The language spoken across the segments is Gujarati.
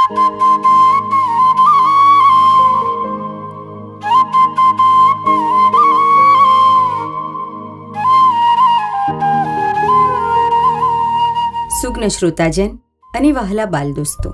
સુગ્ન શ્રોતાજન અને વહાલા બાલ દોસ્તો,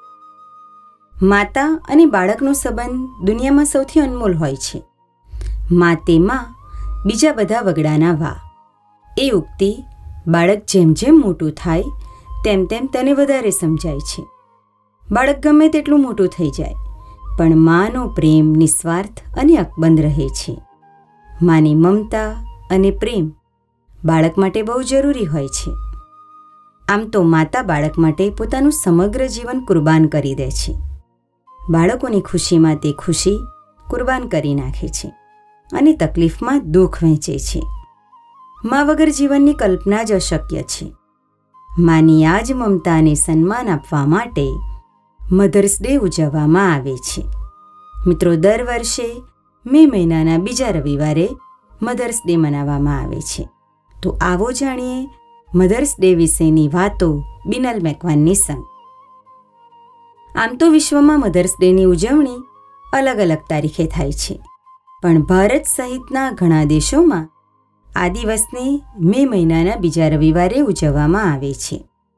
માતા અને બાળકનો સંબંધ દુનિયામાં સૌથી અનમોલ હોય છે. મા તે માં, બીજા બધા વગડાના વા. એ ઉક્તિ બાળક જેમ જેમ મોટું થાય તેમ તેમ તેને વધારે સમજાય છે. બાળક ગમે તેટલું મોટું થઈ જાય, પણ માનો પ્રેમ નિસ્વાર્થ અને અકબંધ રહે છે. માની મમતા અને પ્રેમ બાળક માટે બહુ જરૂરી હોય છે. આમ તો માતા બાળક માટે પોતાનું સમગ્ર જીવન કુરબાન કરી દે છે. બાળકોની ખુશીમાં તે ખુશી કુરબાન કરી નાખે છે અને તકલીફમાં દુઃખ વહેંચે છે. મા વગર જીવનની કલ્પના જ અશક્ય છે. માની આ જ મમતાને સન્માન આપવા માટે મધર્સ ડે ઉજવવામાં આવે છે. મિત્રો, દર વર્ષે મે મહિનાના બીજા રવિવારે મધર્સ ડે મનાવવામાં આવે છે. તો આવો જાણીએ મધર્સ ડે વિશેની વાતો બિનલ મેકવાનની સંગ. આમ તો વિશ્વમાં મધર્સ ડેની ઉજવણી અલગ અલગ તારીખે થાય છે, પણ ભારત સહિતના ઘણા દેશોમાં આ દિવસને મે મહિનાના બીજા રવિવારે ઉજવવામાં આવે છે.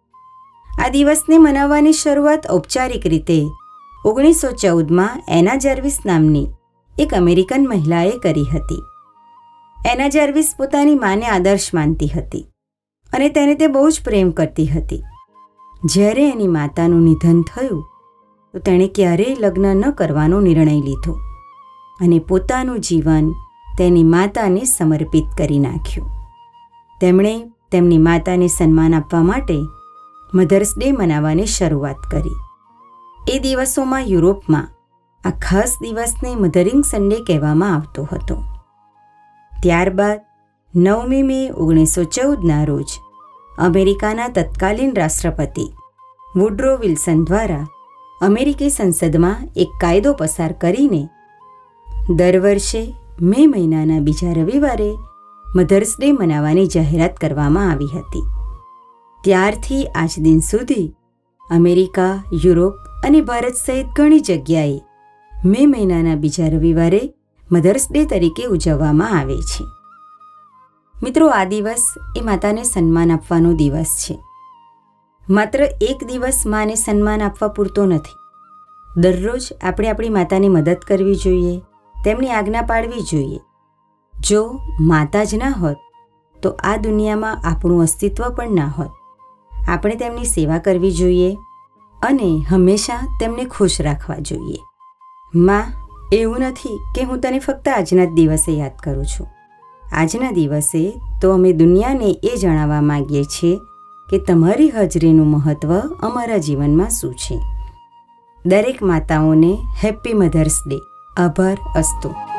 આ દિવસને મનાવવાની શરૂઆત ઔપચારિક રીતે 1914માં એના જાર્વિસ નામની એક અમેરિકન મહિલાએ કરી હતી. એના જાર્વિસ પોતાની માને આદર્શ માનતી હતી અને તેને તે બહુ જ પ્રેમ કરતી હતી. જ્યારે એની માતાનું નિધન થયું તો તેણે ક્યારેય લગ્ન ન કરવાનો નિર્ણય લીધો અને પોતાનું જીવન તેની માતાને સમર્પિત કરી નાખ્યું. તેમણે તેમની માતાને સન્માન આપવા માટે મધર્સ ડે મનાવવાની શરૂઆત કરી. એ દિવસોમાં યુરોપમાં આ ખાસ દિવસને મધરિંગ સન્ડે કહેવામાં આવતો હતો. ત્યારબાદ 9મી મે 1914ના રોજ અમેરિકાના તત્કાલીન રાષ્ટ્રપતિ વુડરો વિલ્સન દ્વારા અમેરિકી સંસદમાં એક કાયદો પસાર કરીને દર વર્ષે મે મહિનાના બીજા રવિવારે મધર્સ ડે મનાવવાની જાહેરાત કરવામાં આવી હતી. ત્યારથી આજ દિન સુધી અમેરિકા, યુરોપ અને ભારત સહિત ઘણી જગ્યાએ મે મહિનાના બીજા રવિવારે મધર્સ ડે તરીકે ઉજવવામાં આવે છે. મિત્રો, આ દિવસ એ માતાને સન્માન આપવાનો દિવસ છે. માત્ર એક દિવસ માને સન્માન આપવા પૂરતો નથી. દરરોજ આપણે આપણી માતાની મદદ કરવી જોઈએ, તેમની આજ્ઞા પાળવી જોઈએ. જો માતા જ ના હોત તો આ દુનિયામાં આપણું અસ્તિત્વ પણ ના હોત. આપણે તેમની સેવા કરવી જોઈએ અને હંમેશા તેમને ખુશ રાખવા જોઈએ. માં, એવું નથી કે હું તને ફક્ત આજના જ દિવસે યાદ કરું છું. આજના દિવસે તો અમે દુનિયાને એ જણાવવા માંગીએ છીએ કે તમારી હાજરીનું મહત્ત્વ અમારા જીવનમાં શું છે. દરેક માતાઓને હેપી મધર્સ ડે. આભાર અસ્તુ.